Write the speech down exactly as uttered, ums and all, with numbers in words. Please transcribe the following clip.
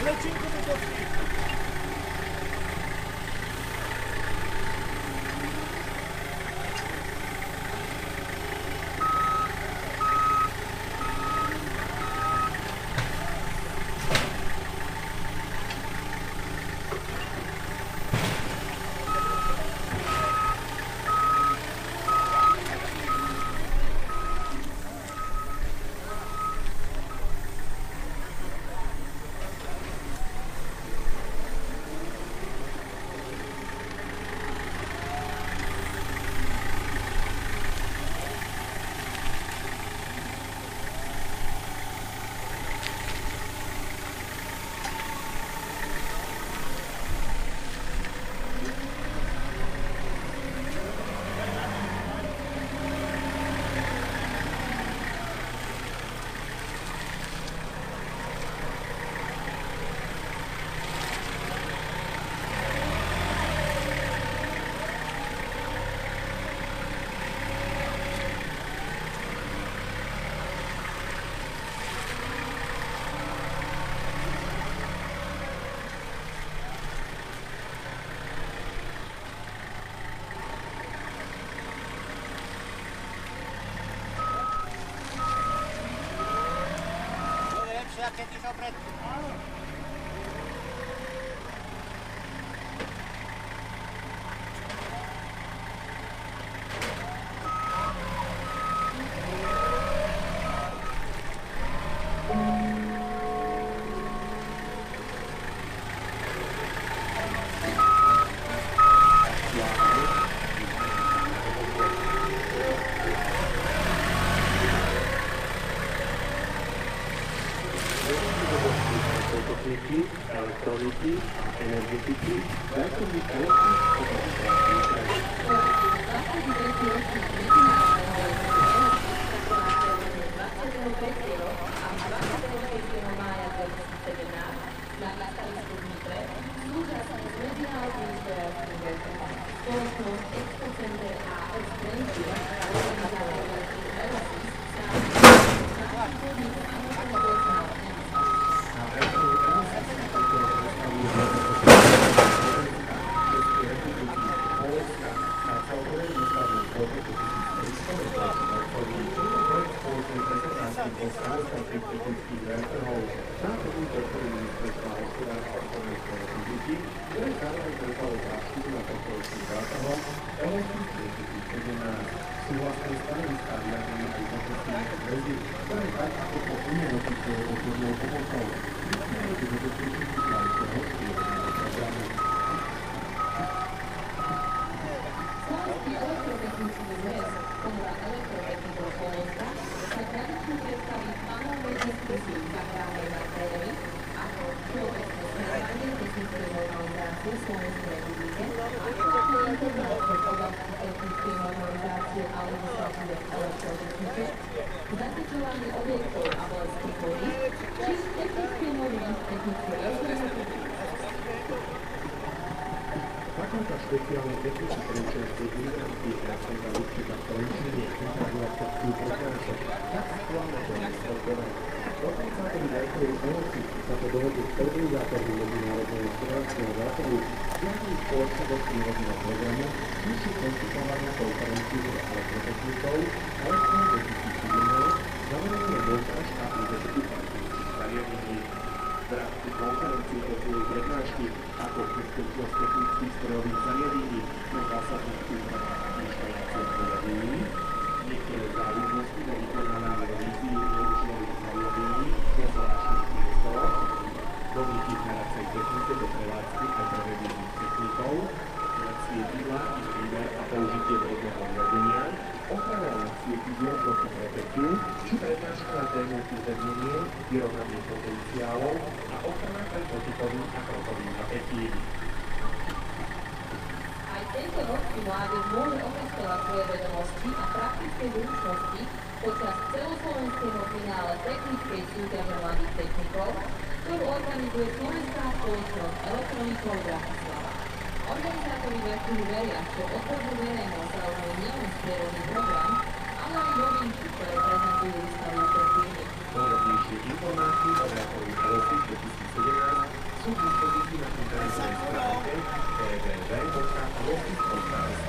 Keď išol pred... elektroniky, energetiky, zásobných elektronických na stanovisku v Nitre súčasne s medzinárodným zberačným vrtom spoločnosť Expo Center á es Trenčín a organizátor Electric Velocity sa podnik Amerického Zatečovanie objektov a vojenských vody, či technické normy, technické rozhodnutie. Fakulta špeciálnej techniky Trenčianskej univerzity Hracová Lučíka v Trenčíne pripravila všetkú prekážku tak aktuálne to nespolkové. Do tridsiateho desiateho storočí sa to dohodli s organizátormi medzinárodného zberačného záchodu zjavných spoločnosť prírodného programu, vyššie konštituovania konferencií s elektrotechnikou, Alexom dvetisícsedemnásť, zavedenie montáž a identifikácií zariadení. V rámci konferencie počuli prednášky ako bezpečnosť technických strojových zariadení na zásadných úpravách inštalácie zariadení, niektoré závislosti na vykonávanie revízií neučelových zariadení vo zvláštnych priestoroch, dobytí v hracej technike do prevádzky a prevedených technikov, svietidla, ich výber a použitie vodného riadenia, ochrana na svietidiel proti prepetiu, či prednáška na tému uzemnenie, vyrovnanie potenciálov a ochrana pred potikovým a krokovým napätím. Aj tento rok si mládež môže otestovať svoje vedomosti a praktické zručnosti počas celoslovenského finále technickej súťaže mladých technikov, ktorú organizuje Slovenská spoločnosť elektronikov Bratislava. Organizátori vrcholu veria, že odbornú verejnosť zaujímajú nielen sprievodný program, ale aj novinky, ktoré prezentujú vystavujúce firmy. Podrobnejšie informácie o vrcholu Velocity dvetisícsedemnásť sú k dispozícii na internetovej stránke w w w bodka logic bodka es